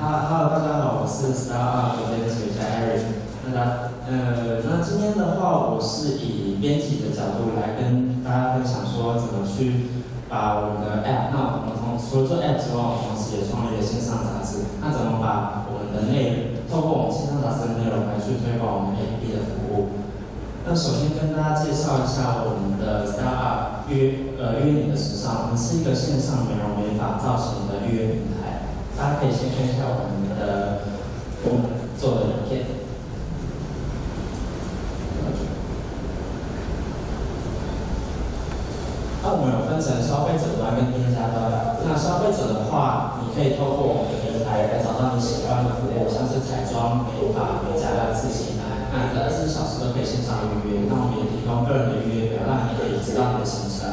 Hello， 大家好，我是 Startup 的编辑家 Eric。那今天的话，我是以编辑的角度来跟大家分享说，怎么去把我们的 App， 那我们除了做 App 之外，我们同时也创立了线上杂志。那怎么把我们的透过我们线上杂志的内容来去推广我们 APP 的服务？那首先跟大家介绍一下我们的 Startup 约你的时尚，我们是一个线上美容美发造型的预约平台。大家可以先看一下我们做的影片。那我们有分成消费者端跟店家端。那消费者的话，你可以透过我们的平台来找到你喜欢的服务，像是彩妆、美发、美甲、刺青。那24小时都可以线上预约。那我们也提供个人的预约表，让你可以知道你的行程。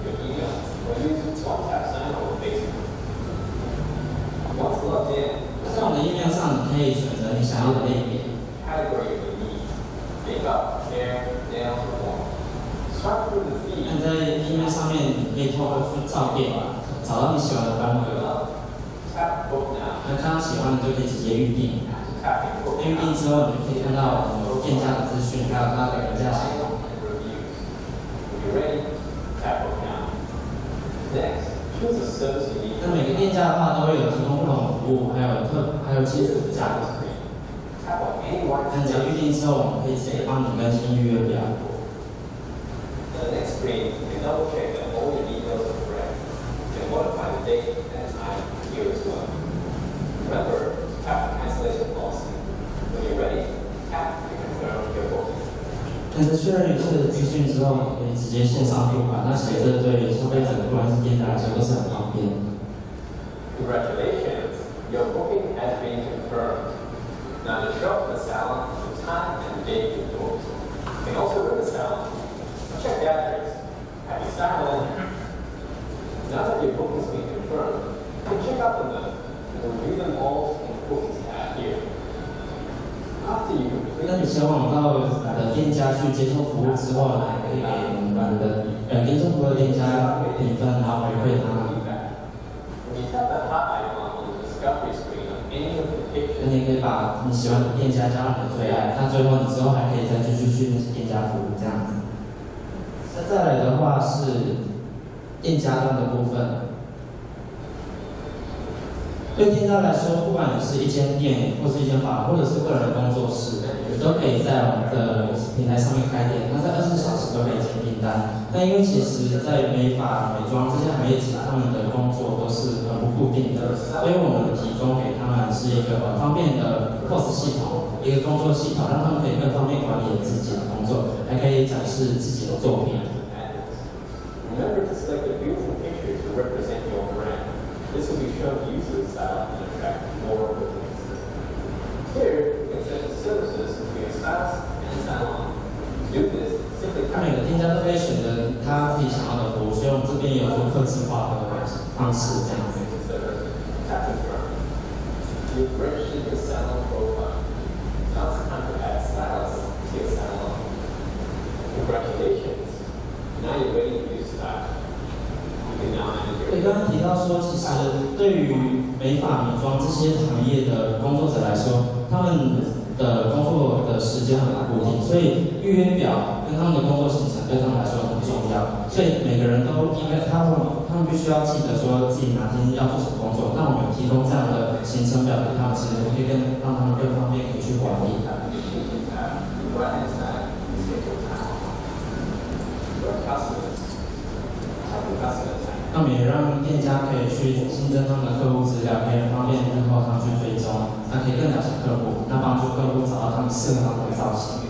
在我们的页面上，你可以选择你想要的类别。那在页面上面，你可以透过照片找到你喜欢的风格。那看到喜欢的就可以直接预定。预定之后，你就可以看到我们店家的资讯，还有它的评价系统。那每个店家的话都会有提供不同的服务，还有基础的价格。那只要预定之后，我们可以直接帮你更新预约表。但是确认一切的资讯之后，可以直接线上付款。那其实这对消费者不管是店家来说都是很方便。 Congratulations, your booking has been confirmed. Now to shop the salon, the time and date you booked. You can also go to the salon. Check the address. Happy salon. Now that your booking has been confirmed, you can check out the note and review them all in the bookings tab here. After you complete 那你前往到店家去接受服务之后，还可以给我们的接受服务的店家评分，然后回馈他们。那你可以把你喜欢的店家加入你的最爱，那最后你之后还可以再继续去那些店家服务这样子。那再来的话是店家端的部分。对店家来说，不管你是一间店，或是一间房，或者是个人工作室，你都可以在我们的平台上面开店。那在24小时都可以接订单。那因为其实，在美发、美妆这些行业，他们的工作都是很不固定的，所以我们提供给他们是一个很方便的 POS 系统，一个工作系统，让他们可以更方便管理自己的工作，还可以展示自己的作品。 Remember to select a beautiful picture to represent your brand. This will be shown to users and attract more bookings. Here, you can set the services for your stylist and salon. To do this, simply 每个店家都可以选择他自己想要的服务，所以我们这边也有做客制化的方式这样子。 You've registered your salon profile. Now it's time to add stylist to your salon. Congratulations. Now you're ready to use style. 对，刚刚提到说，其实对于美发、美妆这些行业的工作者来说，他们的工作的时间很固定，所以预约表跟他们的工作行程对他们来说很重要。所以每个人都应该，他们必须要记得说自己哪天要做什么工作。那我们提供这样的行程表给他们，其实可以让他们更方便可以去管理。那我们也让店家可以去新增他们的客户资料，可以方便日后他们去追踪，那可以更了解客户，那帮助客户找到他们适合他们的造型。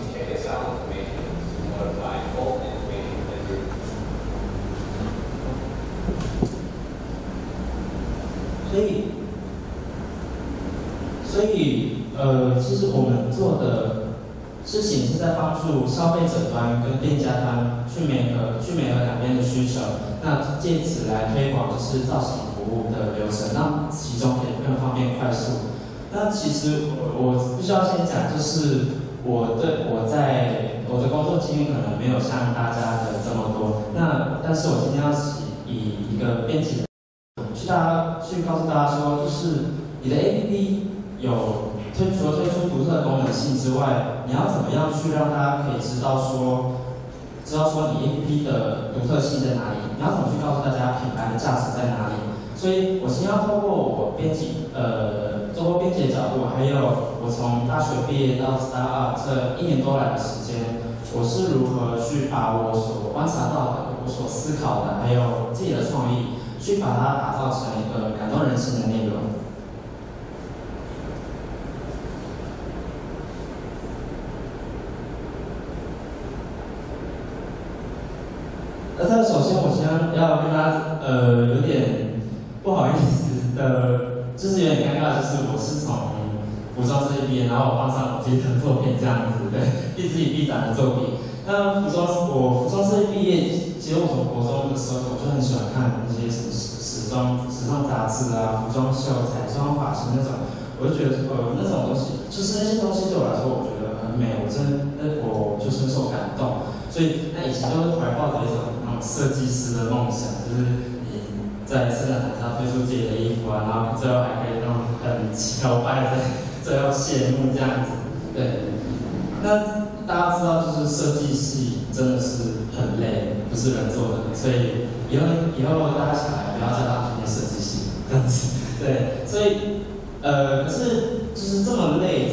其实我们做的事情是在帮助消费者端跟店家端去美合两边的需求，那借此来推广就是造型服务的流程，让其中可以更方便快速。那其实我必须要先讲，就是我的工作经验可能没有像大家的这么多，但是我今天要以一个编辑去告诉大家说，就是你的 APP 除了推出独特的功能性之外，你要怎么样去让大家可以知道说你 APP 的独特性在哪里？你要怎么去告诉大家品牌的价值在哪里？所以我今天要透过我编辑的角度，还有我从大学毕业到 Startup 这1年多来的时间，我是如何去把我所观察到的、我所思考的，还有自己的创意，去把它打造成一个感动人心的内容。首先我先要跟大家有点不好意思的，就是有点尴尬，就是我是从服装设计毕业，然后我放上我自己的作品这样子，对，自己毕展的作品。那服装设计毕业，其实我从国中的时候我就很喜欢看那些什么时尚杂志啊、服装秀、彩妆、发型那种，我就觉得那种东西，就是那些东西对我来说，我觉得很美，我就深受感动。所以那以前就是怀抱着一种那种设计师的梦想，就是你在生产台上推出自己的衣服啊，然后最后还可以那种很摇摆的最后谢幕这样子。对，那大家知道就是设计系真的是很累，不是人做的，所以以后大家小孩不要叫他去念设计系这样子。对，所以可是就是这么累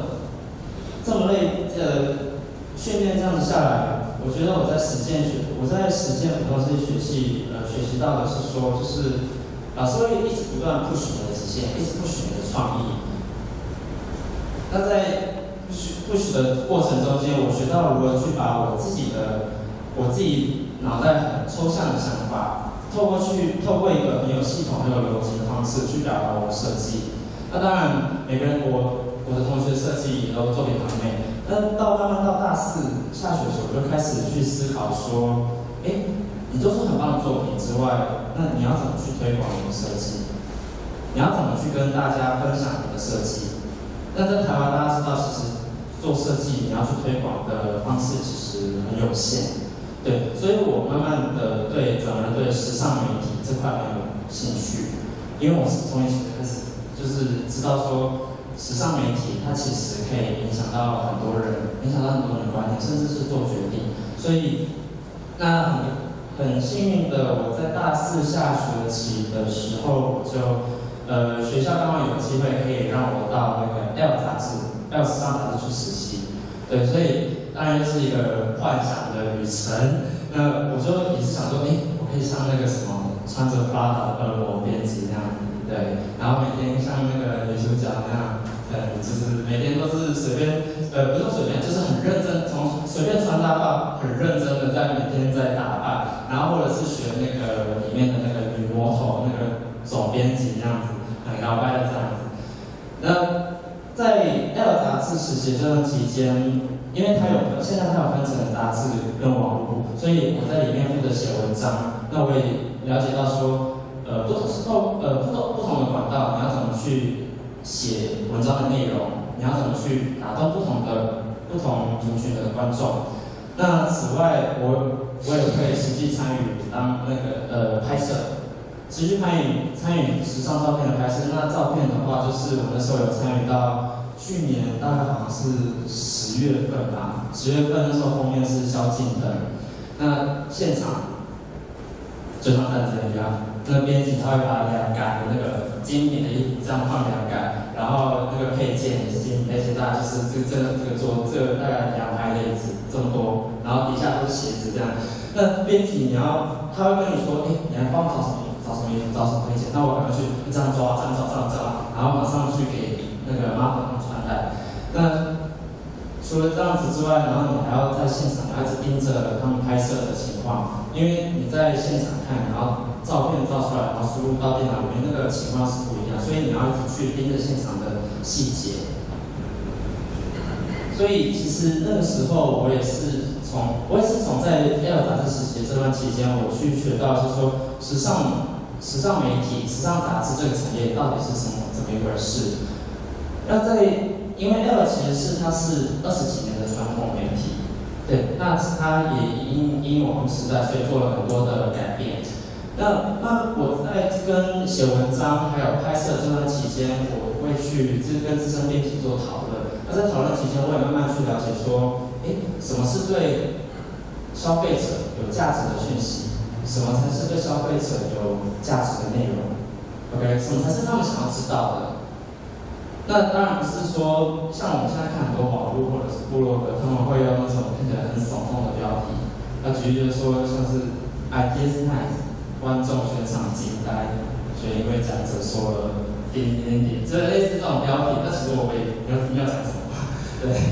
训练这样子下来，我觉得我在实践服装设计学系学习到的是说，就是老师会一直不断 push 你的极限，一直 push 你的创意。那在 push 的过程中间，我学到如何去把我自己脑袋很抽象的想法，透过一个很有系统、很有逻辑的方式去表达我的设计。那当然，每个人我的同学设计也都作品很美。那慢慢到大4下学期，我就开始去思考说，你做出很棒的作品之外，那你要怎么去推广你的设计？你要怎么去跟大家分享你的设计？那在台湾，大家知道，其实做设计你要去推广的方式其实很有限，对，所以我慢慢的转而对时尚媒体这块很有兴趣，因为我是从以前开始就是知道说。时尚媒体它其实可以影响到很多人的观点，甚至是做决定。所以，那很幸运的，我在大4下学期的时候，学校刚好有机会可以让我到那个 L 时尚杂志去实习。对，所以当然就是一个幻想的旅程。那我就也是想说，我可以像那个什么穿着 Prada 的恶魔编辑那样子。对，然后每天像那个女主角那样，就是每天都是随便，不是随便，就是很认真，从随便穿搭到很认真的在每天在打扮，然后或者是学那个里面的那个女魔头那个总编辑那样子，很摇摆的这样子。那在 L 杂志实习这段期间，因为现在它有分成杂志跟网络，所以我在里面负责写文章。那我也了解到说。不同的管道，你要怎么去写文章的内容？你要怎么去打动不同族群的观众？那此外，我也会实际参与当那个拍摄，持续参与时尚照片的拍摄。那照片的话，就是我那时候有参与到去年大概好像是10月份吧，10月份那时候封面是萧敬腾，那现场就像战争一样。那编辑他会把凉感的那个精品的衣服这样放凉感，然后那个配件也是精品配件，大概就是这个大概2排的椅子这么多，然后底下都是鞋子这样。那编辑他会跟你说，你来帮我找什么衣服，找什么配件，那我赶快去这样抓，然后马上去给那个model穿戴。那除了这样子之外，然后你还要在现场，你要一直盯着他们拍摄的情况，因为你在现场看，然后照片照出来，然后输入到电脑里面，那个情况是不一样，所以你要一直去盯着现场的细节。所以其实那个时候我也是从在 L 杂志实习这段期间，我去学到是说时尚媒体、时尚杂志这个产业到底是怎么一回事。那因为 L 其实它是20几年的传统媒体，对，那它也因网络时代，所以做了很多的改变。 那我在跟写文章还有拍摄这段期间，我会去跟资深编辑做讨论。那在讨论期间，我也慢慢去了解说，什么是对消费者有价值的讯息，什么才是对消费者有价值的内容 ？OK， 什么才是他们想要知道的？那当然不是说像我们现在看很多网络或者是部落格，他们会用那种看起来很耸动的标题。那举例就是说，像是 ideas nice。观众全场惊呆，就因为讲者说了点，就类似这种标题。那其实我也没有讲什么，对。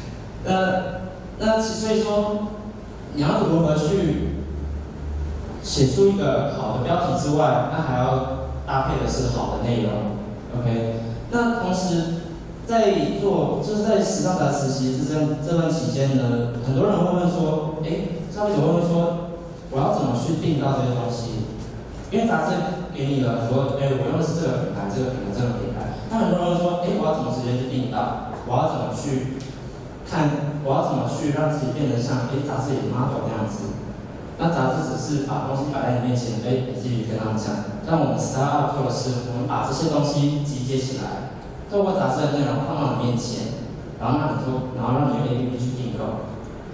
所以说，你要如何去写出一个好的标题之外，那还要搭配的是好的内容 ，OK？ 那同时就是在时尚杂志实习这段期间呢，很多人会问说，消费者会问说，我要怎么去订到这些东西？因为杂志给你了很多，我用的是这个品牌，这个品牌，这个品牌。那很多人会说，我要怎么直接去订到？我要怎么去看？我要怎么去让自己变得像杂志里 model 那样子？那杂志只是把东西摆在你面前，你自己跟他们讲。但我们 startup 做的是，我们把这些东西集结起来，透过杂志的内容放到你面前，然后让你用 APP 去订购。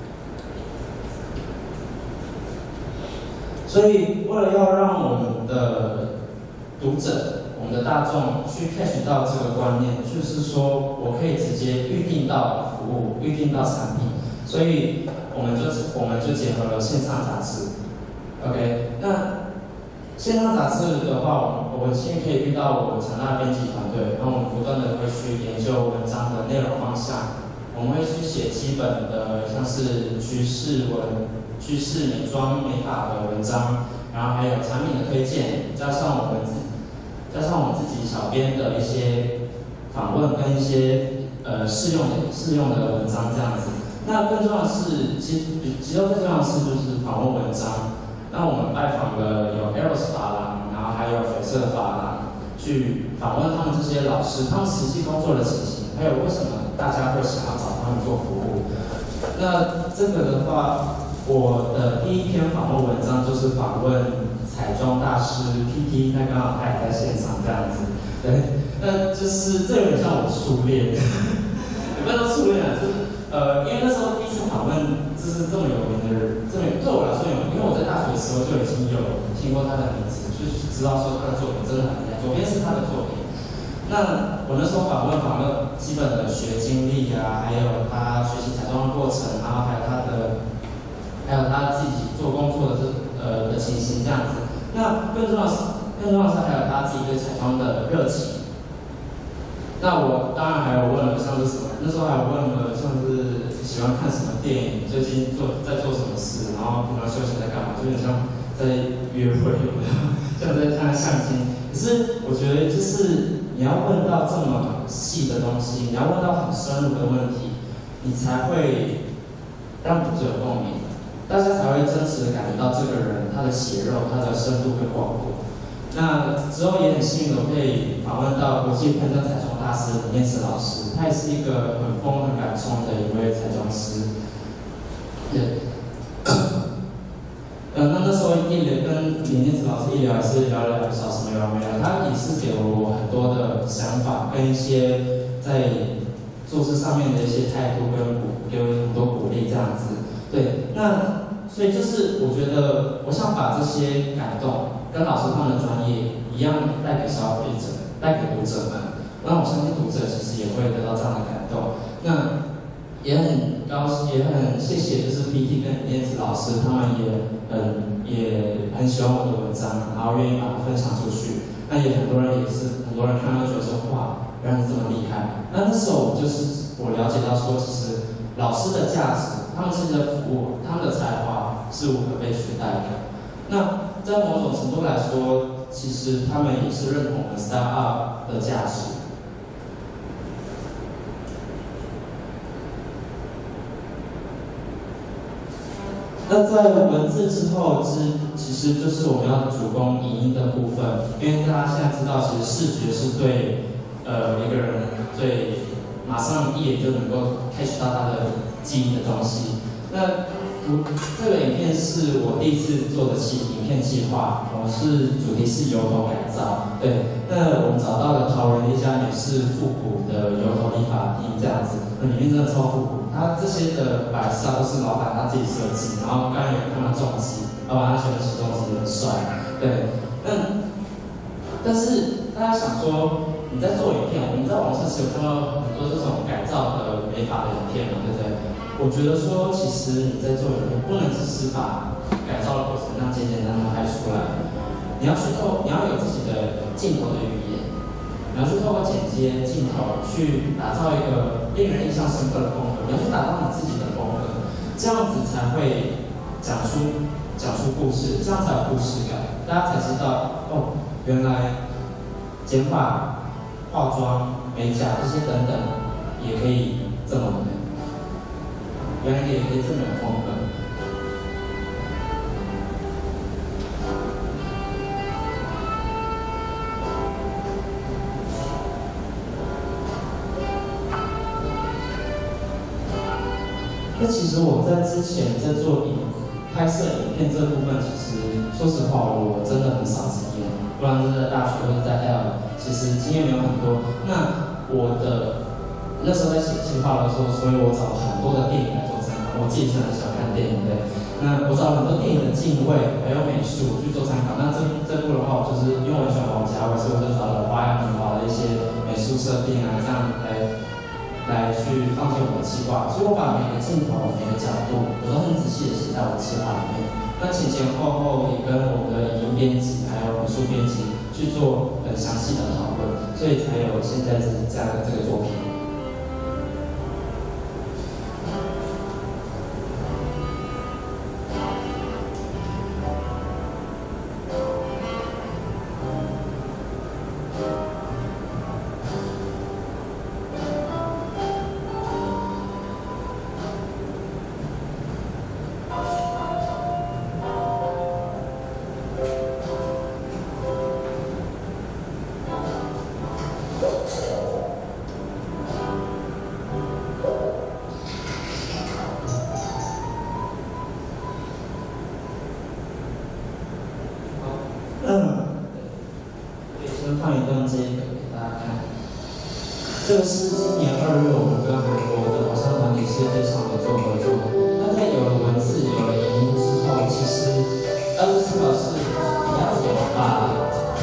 所以，为了要让我们的读者、我们的大众去 catch 到这个观念，就是说我可以直接预定到服务、预定到产品，所以我们就结合了线上杂志。OK， 那线上杂志的话，我们现在可以遇到我们强大的编辑团队，然后我们不断的会去研究文章的内容方向，我们会去写基本的像是趋势美妆美发的文章，然后还有产品的推荐，加上我们自己小编的一些访问跟一些试用的文章这样子。那更重要的是，其实最重要的是就是访问文章。那我们拜访了有 Eros 发廊，然后还有绯色发廊，去访问他们这些老师，他们实际工作的情形，还有为什么大家会想要找他们做服务。那这个的话，我的第一篇访问文章就是访问彩妆大师 PT， 那刚好他也在现场这样子。对，那就是这有点像我初恋，也不是说初恋啊，就是因为那时候第一次访问就是这么有名的人，对我来说有名，因为我在大学的时候就已经有听过他的名字，就是知道说他的作品真的很厉害。左边是他的作品，那我那时候访问基本的学经历啊，还有他学习彩妆的过程，然后还有他自己做工作的情形这样子。那更重要的是还有他自己对彩妆的热情。那我当然还有问了像是什么，那时候还有问了像是喜欢看什么电影，最近在做什么事，然后平常休闲在干嘛，就有点像在约会，像在看相亲。可是我觉得就是你要问到这么细的东西，你要问到很深入的问题，你才会让读者有共鸣，大家才会真实的感觉到这个人他的血肉、他的深度跟广度。那之后也很幸运的可以访问到国际喷灯彩妆大师李念慈老师，他也是一个很疯很敢冲的一位彩妆师。对，那时候跟李念慈老师一聊也是聊了2个小时，没完没了。他也是给了我很多的想法跟一些在做事上面的一些态度跟给我很多鼓励这样子。对，那所以就是我觉得我想把这些感动跟老师他们的专业一样带给消费者，带给读者们。那我相信读者其实也会得到这样的感动。那也很高兴，也很谢谢，就是 PT 跟李念慈老师，他们也很喜欢我的文章，然后愿意把它分享出去。那也很多人看到觉得说哇，原来这么厉害。那时候我了解到说，其实老师的价值，他们自己的服务，他们的才华是无可被取代的。那在某种程度来说，其实他们也是认同我们 startup 的价值。那在文字之后，其实就是我们要主攻影音的部分，因为大家现在知道，其实视觉是对一个人最马上一眼就能够 catch 到他的记忆的东西。那这个影片是我第一次做的影片计划，主题是油头改造。对，那我们找到了桃园一家也是复古的油头理发店这样子，那里面真的超复古。它这些的摆设都是老板他自己设计，然后刚刚有看到重机，老板他选的起重机很帅。对，但是大家想说，你在做影片，我们在网上是有看到很多这种改造的美发的影片嘛，对不对？我觉得说，其实你在做影片，不能只是把改造的过程那简简单单拍出来，你要有自己的镜头的语言，你要去透过剪接镜头去打造一个令人印象深刻的风格，你要去打造你自己的风格，这样子才会讲出故事，这样才有故事感，大家才知道哦，原来剪发、化妆、美甲这些等等也可以这么美。原来也可以这么有风格。那其实我在之前在做拍摄影片这部分，其实说实话，我真的很少经验，不然是在大学或者在 L， 其实经验没有很多。那时候在写计划的时候，所以我找了很多的电影来做参考。我自己是很喜欢看电影的，那我找了很多电影的镜位还有美术去做参考。那这部的话，就是因为我很喜欢王家卫，所以我就找了花样年华的一些美术设定啊，这样来去放进我的计划。所以我把每个镜头、每个角度，我都很仔细的写在我的计划里面。那前后也跟我的影音编辑还有美术编辑去做很详细的讨论，所以才有现在这样的这个作品。放一段这个给大家看。这个是今年2月我们跟韩国的偶像团体世界上的做合作。那在有了文字、有了影音之后，其实24小时你要怎么把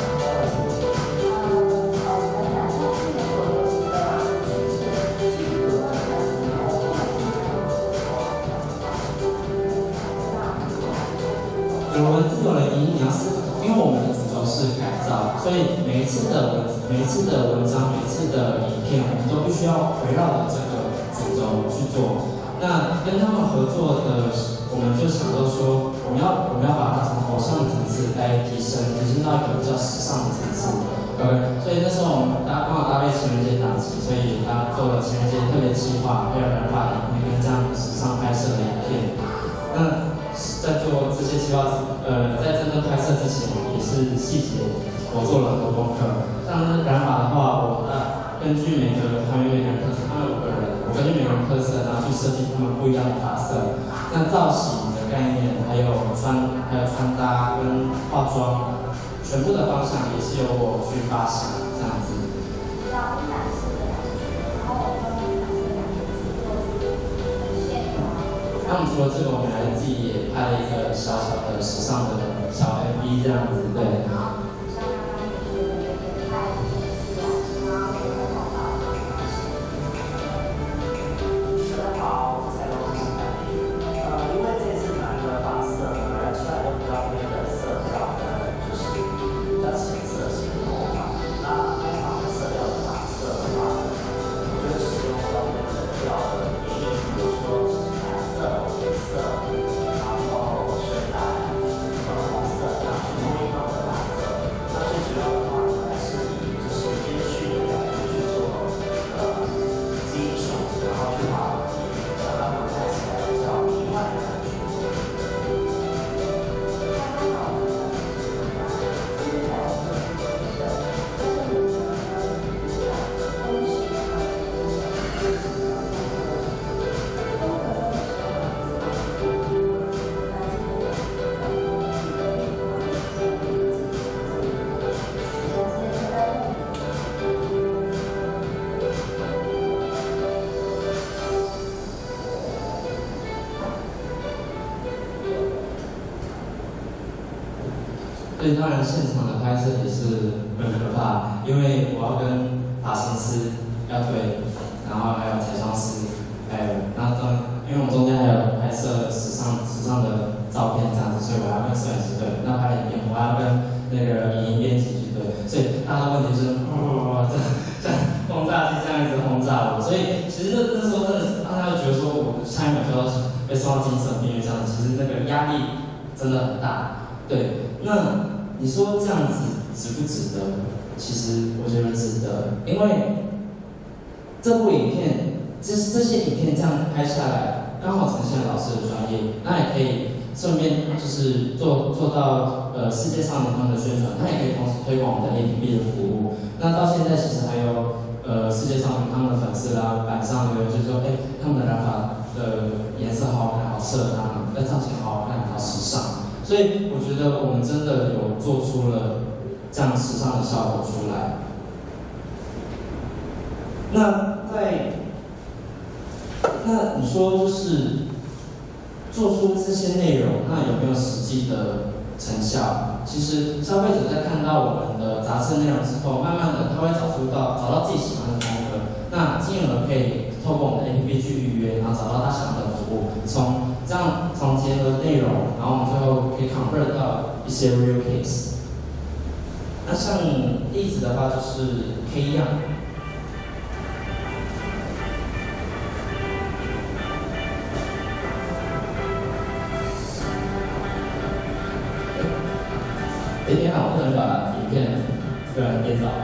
有了文字、有了影音，你要思考，因为我们的主轴是改造，所以每一次的文章、每一次的影片，我们都必须要围绕着这个主轴去做。那跟他们合作的，我们就想到说，我们要把它从偶像的层次来提升到一个比较时尚的层次。所以那时候我们刚好搭配情人节档期，所以他做了情人节特别企划，还有染发影片跟这样时尚拍摄的影片。那在做这些计划在真正拍摄之前，也是细节我做了很多功课。像染发的话，我根据每个团员每个人特色，他们5个人，我根据每个人特色，然后去设计他们不一样的发色。那造型的概念，还有穿搭跟化妆，全部的方向也是由我去发想，这样子。那我们除了这个，我们还自己也拍了一个小小的时尚的小 MV 这样子，对。 因为这次拿的发色拿出来都比较偏的色调的，就是比较浅色型的头发。那通常的色调的发色的话，我觉得使用到跟色调的原因，比如说蓝色、黑色，然后水蓝、粉红色，这样去弄一套的蓝色。 所以当然现场的拍摄也是很可怕，因为我要跟发型师要对，然后还有彩妆师，还有因为我们中间还有拍摄时尚的照片这样子，所以我要跟摄影师对，那拍影片我要跟那个影音编辑去对，所以大家的问题是这样轰炸机这样一直轰炸我，所以其实那时候真的是大家会觉得说我下一秒就要被送到精神病院这样子，其实那个压力真的很大。对，那你说这样子值不值得？其实我觉得值得，因为这部影片，这些影片这样拍下来，刚好呈现了老师的专业，那也可以顺便就是做到世界少年团的宣传，那也可以同时推广我们的 APP 的服务。那到现在其实还有世界少年他们的粉丝啦，板上留言就是说，他们的染发的颜色好好看，好适合他们，造型好好看，好时尚。所以我觉得我们真的有做出了这样时尚的效果出来。那你说就是做出这些内容，那有没有实际的成效？其实消费者在看到我们的杂志内容之后，慢慢的他会找到自己喜欢的风格，那进而可以透过我们的 APP 去预约，然后找到他想要的服务。从结合内容，然后我们最后可以 convert 到一些 real case。那像例子的话，就是 K 样。你好，我可能把影片颠倒。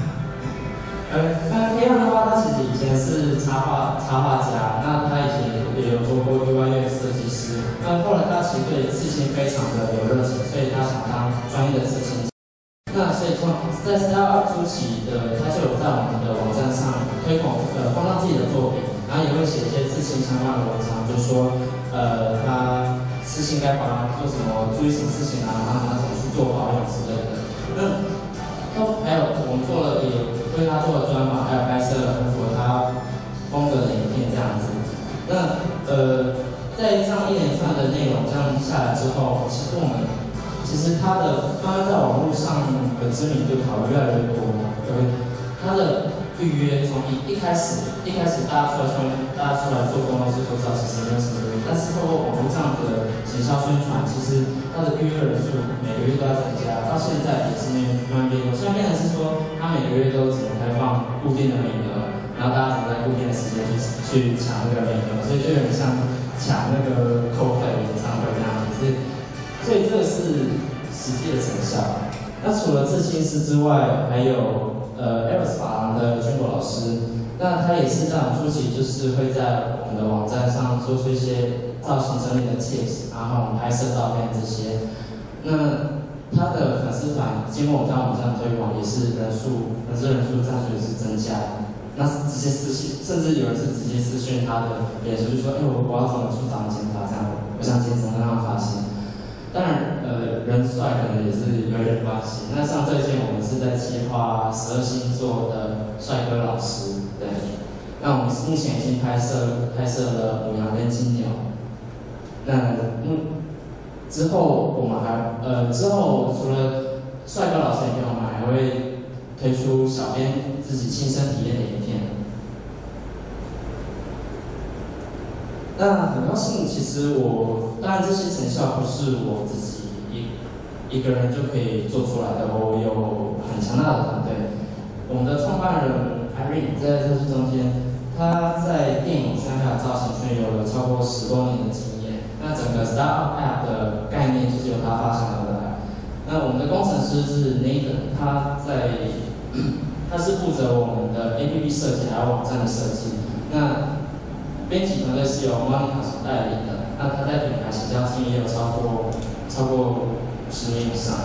那 K 样的话，他其实以前是插画家，那他以前也有做过 UI/UX 设计师。那后来他其实对刺青非常的有热情，所以他想当专业的刺青。那所以在 Startup 初期他就有在我们的网站上推广放上自己的作品，然后也会写一些刺青相关的文章，就说他刺青该帮他做什么，注意什么事情啊，然后他怎么去做保养之类的。那还有我们也为他做了专访，还有拍摄了很符合他风格的影片这样子。那在这样一连串的内容这样下来之后，其实他慢慢在网络上的知名度跑越来越多，他的预约从一开始大家出来做工作室都知道其实没有什么预约，但是透过网络这样的行销宣传，其实他的预约人数每个月都在增加，到现在也是慢慢变多。现在变成是说，他每个月都只能开放固定的名额，然后大家只能在固定的时间去抢那个名额，所以就有点像抢那个Coldplay演唱会那样子。所以这个是实际的成效。那除了刺青师之外，还有Eros 发廊的军国老师，那他也是在我们初期就是会在我们的网站上做出一些造型整理的 tips， 然后我们拍摄照片这些。那他的粉丝团经过我们在网站推广，也是粉丝人数这样子也是增加。那直接私信，甚至有人是直接私讯他的脸书，就说：“我要怎么去找你剪发？这样我想剪什么样的发型？”当然，人帅可能也是有点关系。那像最近我们是在计划12星座的帅哥老师，对。那我们目前已经拍摄了牡羊跟金牛。那之后我们之后除了帅哥老师影片，我们还会推出小编自己亲身体验的影片。那很高兴，其实当然这些成效不是我自己一个人就可以做出来的，我有很强大的团队。我们的创办人 Irene 在这中间，他在电影圈还有造型圈有了超过10多年的经验。那整个 Startup App 的概念就是由他发想而来。那我们的工程师是 Nathan， 他是负责我们的 APP 设计还有网站的设计。那编辑团队是由 Monica 所带领的，那他在品牌形象经验也有超过10年以上。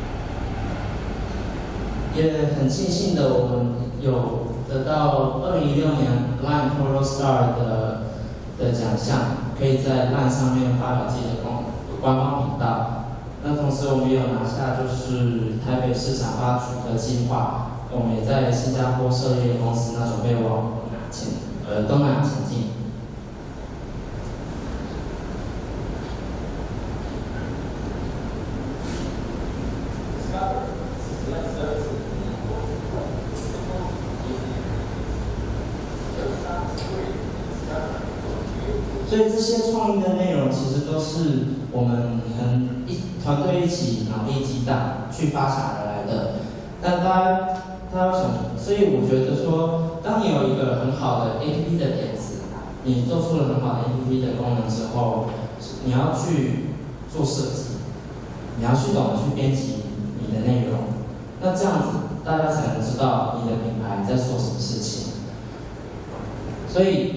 也很庆幸的，我们有得到2016年 Line Polo Star 的奖项，可以在 Line 上面发表自己的官方频道。那同时我们也有拿下就是台北市场发局的计划，我们也在新加坡设立公司，那准备往东南亚前进。 所以这些创意的内容其实都是我们团队一起脑力激荡去发想而来的。那大家要想，所以我觉得说，当你有一个很好的 APP 的点子，你做出了很好的 APP 的功能之后，你要去做设计，你要去懂得去编辑你的内容，那这样子大家才能知道你的品牌在做什么事情。所以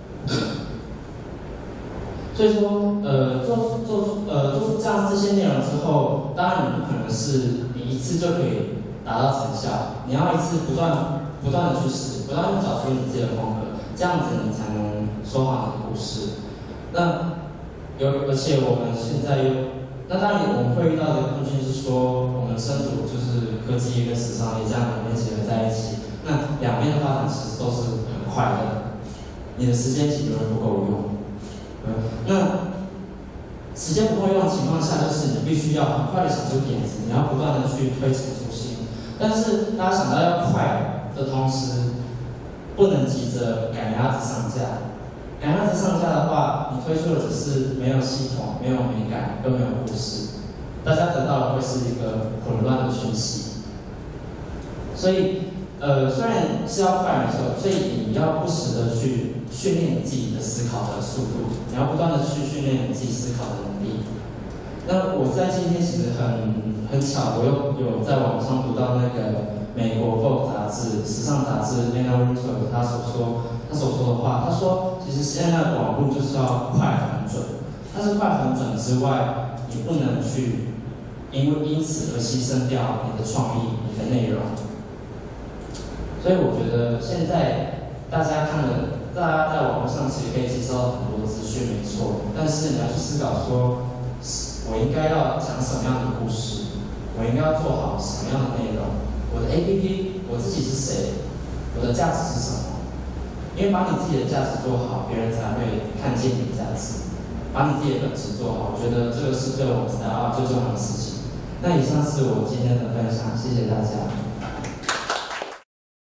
说，做出这样这些内容之后，当然你不可能是你一次就可以达到成效，你要一次不断的去试，不断的找出你自己的风格，这样子你才能说好你的故事。而且我们现在那当然我们会遇到的困境是说，我们身处就是科技跟时尚业这样两边结合在一起，那两边的发展其实都是很快的，你的时间其实不够用。那时间不够用的情况下，就是你必须要很快的想出点子，你要不断的去推陈出新。但是大家想到要快的同时，不能急着赶鸭子上架。赶鸭子上架的话，你推出的只是没有系统、没有美感、更没有故事，大家得到的会是一个混乱的讯息。所以，虽然是要快没错，所以你要不时的去训练你自己的思考的速度，你要不断的去训练你自己思考的能力。那我在今天其实很巧，我有在网上读到那个美国 Vogue 杂志时尚杂志 Lena Winter 他所说的话，他说其实现在的网络就是要快很准，但是快很准之外，你不能去因此而牺牲掉你的创意、你的内容。所以我觉得现在大家在网络上其实可以接收到很多资讯，没错，但是你要去思考说，我应该要讲什么样的故事，我应该要做好什么样的内容，我的 APP 我自己是谁，我的价值是什么？因为把你自己的价值做好，别人才会看见你的价值。把你自己的本质做好，我觉得这个是对我们 StyleUp最重要的事情。那以上是我今天的分享，谢谢大家。